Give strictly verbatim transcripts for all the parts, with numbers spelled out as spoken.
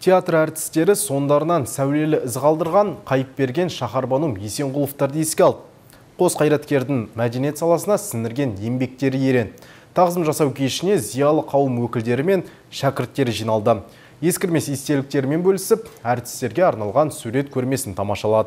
Театр әртістері сондарынан сәулелі із қалдырған Қайыпберген Шахарбану Есенғұловтарды еске алды. Қос қайраткердің мәдениет саласына сіңірген еңбектері ерен. Тағзым жасау кешіне зиялы қауым өкілдері мен шәкірттері жиналды. Ескірмес естеліктерімен бөлісіп, әртістерге арналған сурет көрмесін тамашалады.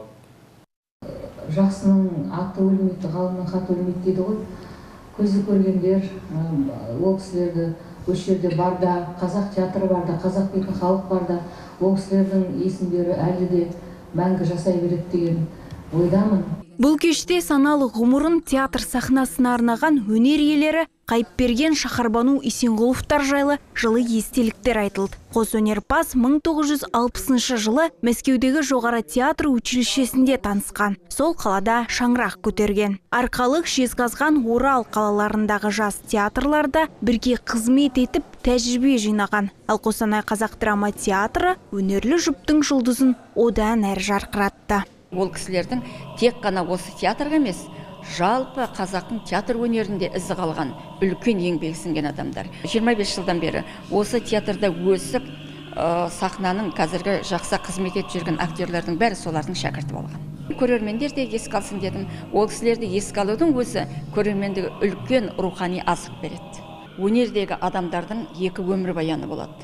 Жақсының аты өлмейді, ғалымның хаты өлмейді дейді ғой. Көзі көргендер, ол кісілерді осы жерде барда, қазақ театры барда, қазақ дейтін халық барда, ол кісілердің есімдері әлі де мәңгі жасай береді деген ойдамын. Бұл кеште саналы ғұмырын театр сахнасына арнаған өнер иелері Қайыпберген Шахарбану Есенғұловтар жайлы жылы естеліктер айтылды. Қос өнерпаз мың тоғыз жүз алпысыншы жылы Мәскеудегі жоғары театр училищесінде танысқан. Сол қалада шаңырақ көтерген. Арқалық, Жезқазған, Орал қалаларындағы жас театрларда бірге қызмет етіп тәжірибе жинаған. Ал Қостанай қазақ драма театры өнерлі жұптың жұлдызын одан әрі жарқыратты. Ол кісілердің тек қана осы театрға емес, жалпы қазақтың театр өнерінде ізі қалған үлкен еңбегі сіңген адамдар. жиырма бес жылдан бері осы театрда өсіп, сахнаның қазіргі жақсы қызмет етіп жүрген актерлердің бәрі солардың шәкірті болған. Көрермендер де еске алсын дедім. Ол кісілерді еске алудың өзі көрермендегі үлкен рухани азық береді. Өнердегі адамдардың екі өмір баяны болады.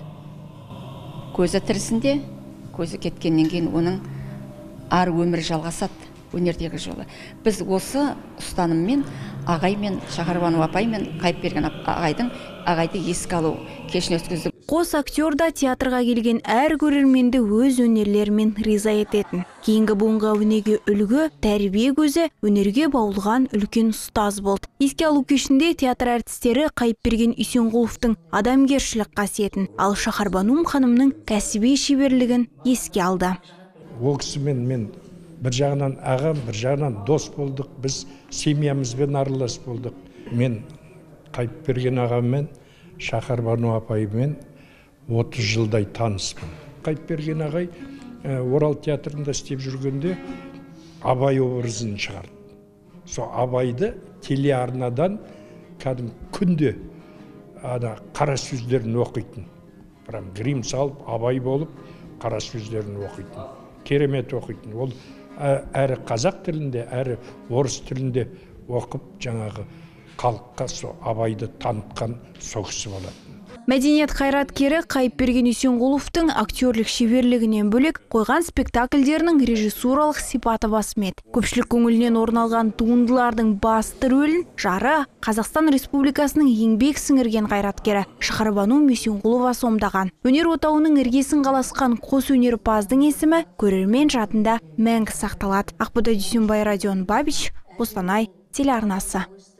Көзі тірісінде, көзі кеткеннен кейін оның ар өмір жалғасады өнердегі жолы. Біз осы ұстаныммен ағай мен Шахарбану апай мен Қайыпберген ағайдың ағайды еске алу кешін өткіздік. Қос актер да театрға келген әр көрерменді өз өнерлерімен риза ететін. Кейінгі буынға өнеге үлгі, тәрбие көзі, өнерге баулыған үлкен ұстаз болды. Еске алу кешінде театр әртістері Қайыпберген Есенғұловтың адамгершілік қасиетін, ал Шахарбану ханымның кәсіби шеберлігін еске алды. Ол кісімен мен бір жағынан ағам, бір жағынан дос болдық, біз семьямызбен аралас болдық. Мен Қайыпберген ағаммен, Шахарбану апаймен отыз жылдай таныспын. Қайыпберген ағай Орал театрында істеп жүргенде Абай образын шығарды. Со Абайды телеарнадан кәдім күнде қара сөздерін оқитын. Прям грим салып, Абай болып, қара сөздерін оқитын. Керемет оқитын. Ол әрі қазақ тілінде, әрі орыс тілінде оқып, жаңағы халыққа со Абайды танытқан сол кісі болады. Мәдениет қайраткері Қайыпберген Есенғұловтың актерлік шеберлігінен бөлек қойған спектакльдерінің режиссуралық сипаты басымет. Көпшілік көңілінен орын алған туындылардың басты рөлін жары Қазақстан Республикасының еңбек сіңірген қайраткері Шахарбану Есенғұлова сомдаған. Өнер отауының іргесін қаласқан қос өнерпаздың есімі көрермен жадында мәңгі сақталады. Ақбота Дүйсенбай, Радион Бабич, Қостанай телеарнасы.